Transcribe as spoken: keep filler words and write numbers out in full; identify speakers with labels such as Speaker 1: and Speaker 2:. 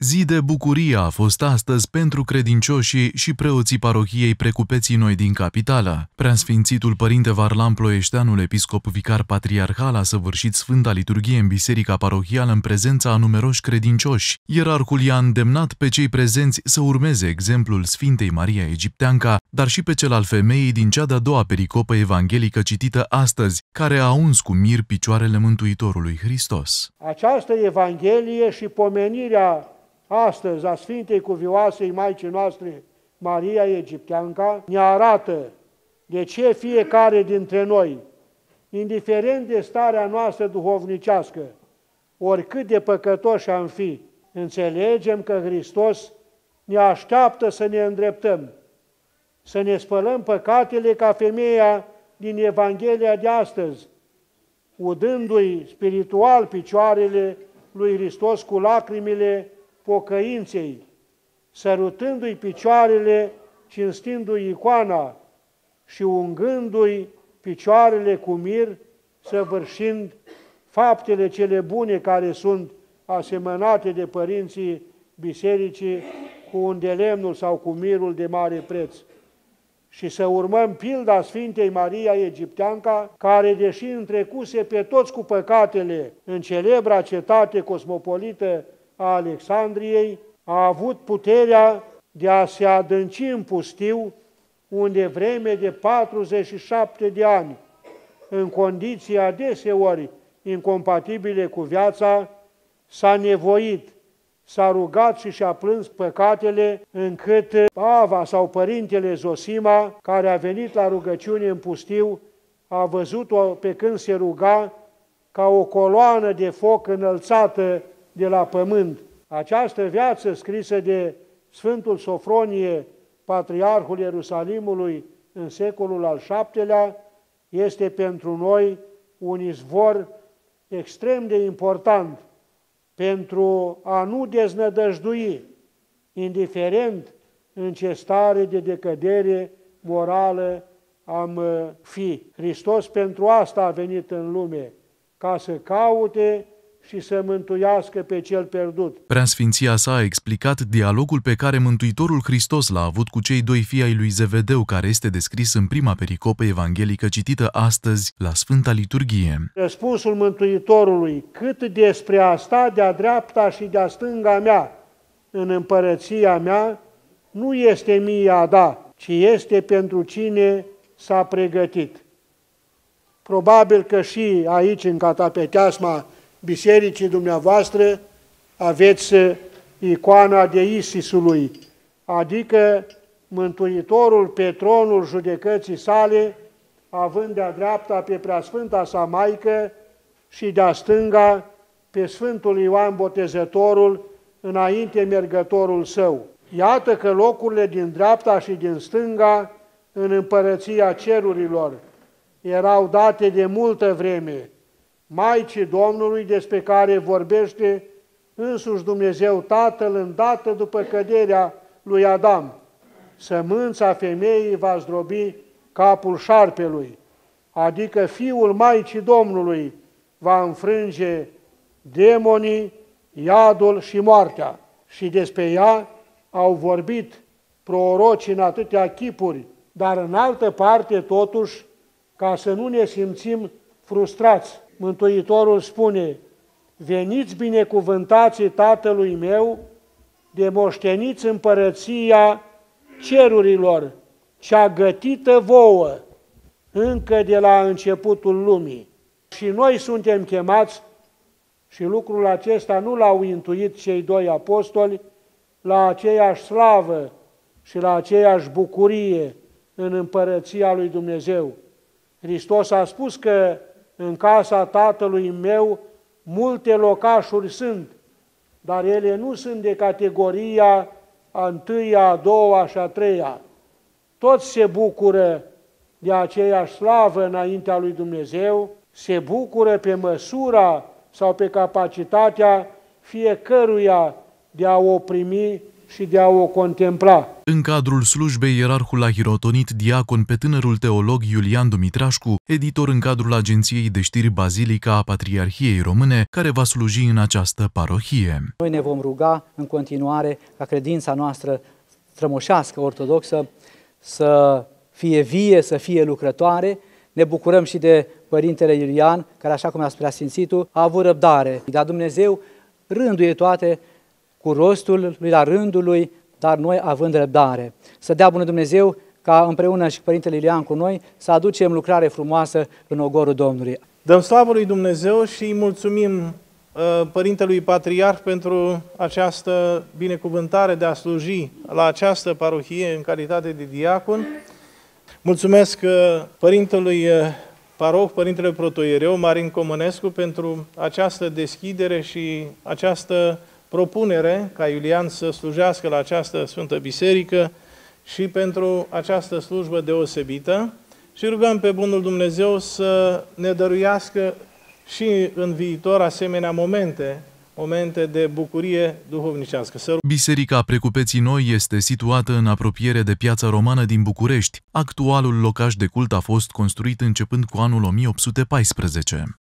Speaker 1: Zi de bucurie a fost astăzi pentru credincioșii și preoții parohiei Precupeții Noi din capitală. Preasfințitul Părinte Varlam Ploieșteanul, episcop vicar patriarhal, a săvârșit Sfânta Liturghie în biserica parohială în prezența a numeroși credincioși. Ierarhul i-a îndemnat pe cei prezenți să urmeze exemplul Sfintei Maria Egipteanca, dar și pe cel al femeii din cea de-a doua pericopă evanghelică citită astăzi, care a uns cu mir picioarele Mântuitorului Hristos.
Speaker 2: Această Evanghelie și pomenirea astăzi a Sfintei Cuvioasei Maicii noastre, Maria Egipteanca, ne arată de ce fiecare dintre noi, indiferent de starea noastră duhovnicească, oricât de păcătoși am fi, înțelegem că Hristos ne așteaptă să ne îndreptăm, să ne spălăm păcatele ca femeia din Evanghelia de astăzi, udându-i spiritual picioarele lui Hristos cu lacrimile pocăinței, sărutându-i picioarele, cinstindu-i icoana și ungându-i picioarele cu mir, săvârșind faptele cele bune care sunt asemănate de părinții bisericii cu un de lemnul sau cu mirul de mare preț. Și să urmăm pilda Sfintei Maria Egipteanca, care, deși întrecuse pe toți cu păcatele în celebra cetate cosmopolită a Alexandriei, a avut puterea de a se adânci în pustiu, unde vreme de patruzeci și șapte de ani, în condiții adeseori incompatibile cu viața, s-a nevoit, s-a rugat și și-a plâns păcatele, încât Ava sau părintele Zosima, care a venit la rugăciune în pustiu, a văzut-o pe când se ruga ca o coloană de foc înălțată de la pământ. Această viață scrisă de Sfântul Sofronie, Patriarhul Ierusalimului în secolul al șaptelea, este pentru noi un izvor extrem de important pentru a nu deznădăjdui, indiferent în ce stare de decădere morală am fi. Hristos pentru asta a venit în lume, ca să caute și să mântuiască pe cel pierdut.
Speaker 1: Preasfinția sa a explicat dialogul pe care Mântuitorul Hristos l-a avut cu cei doi fii ai lui Zevedeu, care este descris în prima pericopă evanghelică citită astăzi la Sfânta Liturghie.
Speaker 2: Răspunsul Mântuitorului: cât despre a sta de-a dreapta și de-a stânga mea în împărăția mea, nu este mie a da, ci este pentru cine s-a pregătit. Probabil că și aici, în catapeteasma bisericii dumneavoastră, aveți icoana de Isisului, adică Mântuitorul pe tronul judecății sale, având de-a dreapta pe Preasfânta sa Maică și de-a stânga pe Sfântul Ioan Botezătorul, înainte mergătorul său. Iată că locurile din dreapta și din stânga în împărăția cerurilor erau date de multă vreme Maicii Domnului, despre care vorbește însuși Dumnezeu Tatăl îndată după căderea lui Adam. Sămânța femeii va zdrobi capul șarpelui, adică Fiul Maicii Domnului va înfrânge demonii, iadul și moartea. Și despre ea au vorbit prorocii în atâtea chipuri, dar în altă parte, totuși, ca să nu ne simțim frustrați, Mântuitorul spune: veniți binecuvântații Tatălui meu, de moșteniți împărăția cerurilor, cea gătită vouă încă de la începutul lumii. Și noi suntem chemați, și lucrul acesta nu l-au intuit cei doi apostoli, la aceeași slavă și la aceeași bucurie în împărăția lui Dumnezeu. Hristos a spus că în casa Tatălui meu multe locașuri sunt, dar ele nu sunt de categoria a întâia, a doua și a treia. Toți se bucură de aceeași slavă înaintea lui Dumnezeu, se bucură pe măsura sau pe capacitatea fiecăruia de a o primi și de a o contempla.
Speaker 1: În cadrul slujbei, ierarhul a hirotonit diacon pe tânărul teolog Iulian Dumitrașcu, editor în cadrul agenției de știri Bazilica a Patriarhiei Române, care va sluji în această parohie.
Speaker 3: Noi ne vom ruga în continuare ca credința noastră strămoșească, ortodoxă, să fie vie, să fie lucrătoare. Ne bucurăm și de Părintele Iulian, care, așa cum a preasfințitul, a avut răbdare. Dar Dumnezeu rânduie toate cu rostul lui la rândul lui, dar noi având răbdare. Să dea bună Dumnezeu ca împreună și Părintele Iulian cu noi să aducem lucrare frumoasă în ogorul Domnului.
Speaker 4: Dăm slavă lui Dumnezeu și îi mulțumim uh, Părintelui Patriarh pentru această binecuvântare de a sluji la această parohie în calitate de diacon. Mulțumesc uh, Părintelui uh, Paroh, Părintele Protoiereu Marin Comănescu pentru această deschidere și această propunere ca Iulian să slujească la această Sfântă Biserică și pentru această slujbă deosebită și rugăm pe Bunul Dumnezeu să ne dăruiască și în viitor asemenea momente, momente de bucurie duhovnicească.
Speaker 1: Biserica Precupeții Noi este situată în apropiere de Piața Romană din București. Actualul locaș de cult a fost construit începând cu anul o mie opt sute paisprezece.